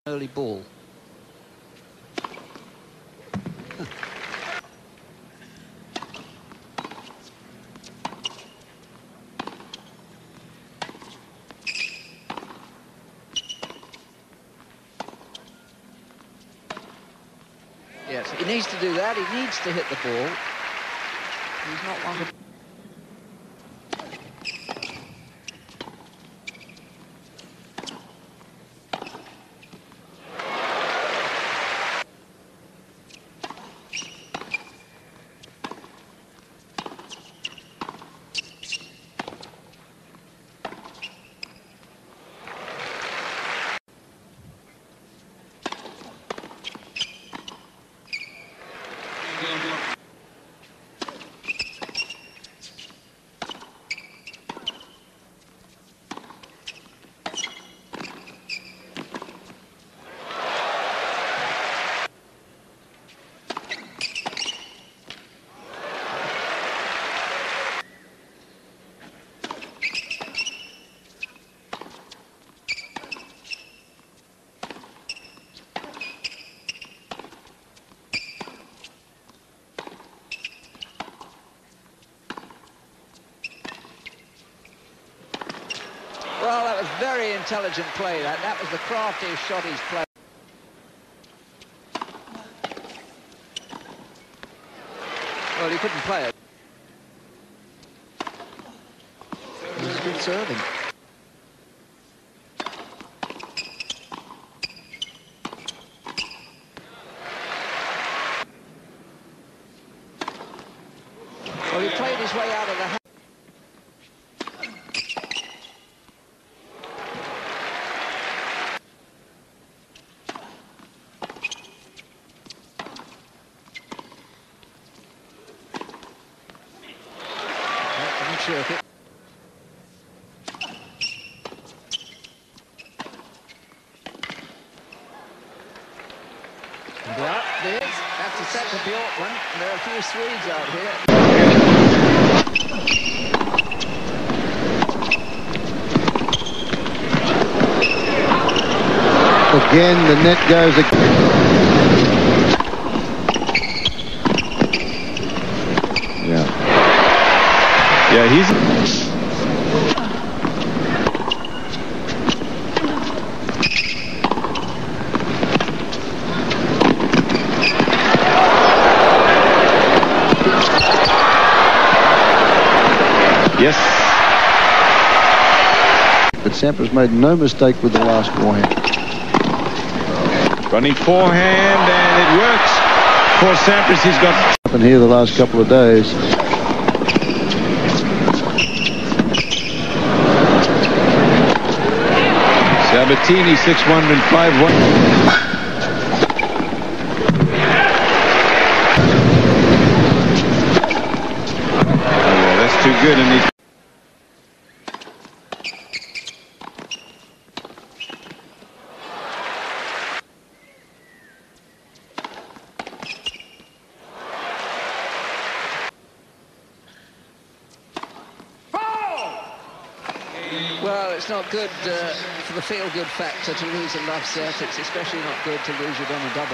early ball. Yes, he needs to do that. He needs to hit the ball. He's not one to... Well, that was very intelligent play. That was the craftiest shot he's played. Well, he couldn't play it. It was good serving. Well, he played his way out of the... Circuit. Well, that's a set to Bjorkman. There are a few Swedes out here. Again, the net goes again. Yeah, he's... Yes. But Sampras made no mistake with the last forehand. Running forehand, and it works for Sampras. He's got... Happened here the last couple of days. Sabatini 6-1 and 5-1. Yeah, that's too good, and he's... Well, it's not good for the feel-good factor to lose a love set. It's especially not good to lose it on a double.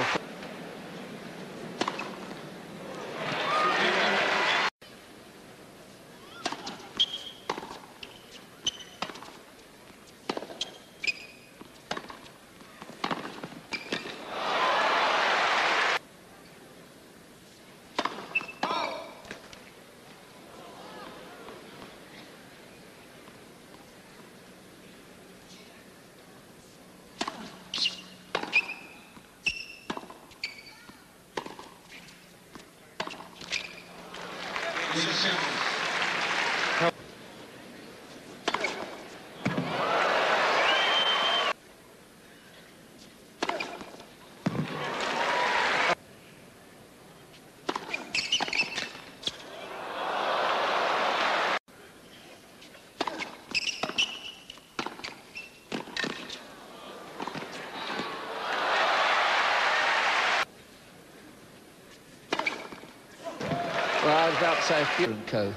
Well, I was about to say Co.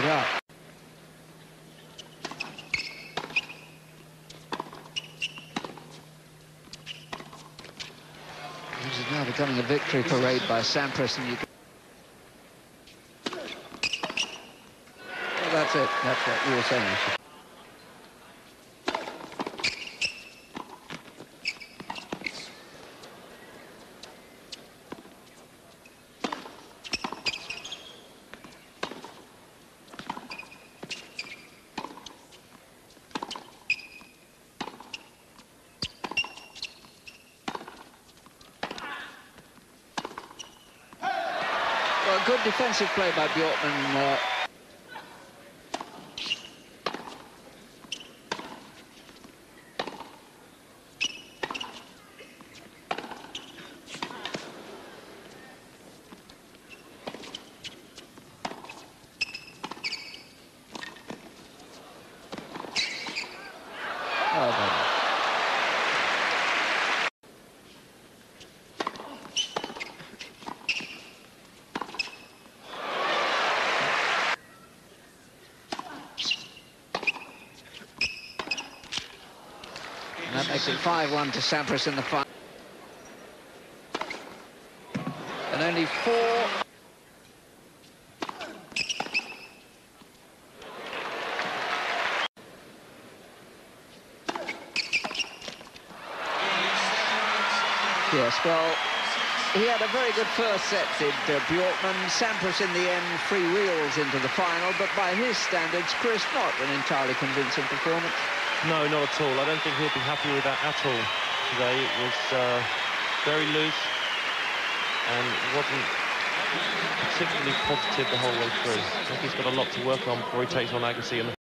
it up. This is now becoming a victory parade by Sampras, and you can... Well, that's it. That's what you were saying. Well, good defensive play by Bjorkman. That makes it 5-1 to Sampras in the final. And only 4... Yes, well, he had a very good first set, did Bjorkman. Sampras in the end freewheels into the final, but by his standards, Chris, not an entirely convincing performance. No, not at all. I don't think he'll be happy with that at all today. It was very loose and wasn't particularly positive the whole way through. I think he's got a lot to work on before he takes on Agassi in the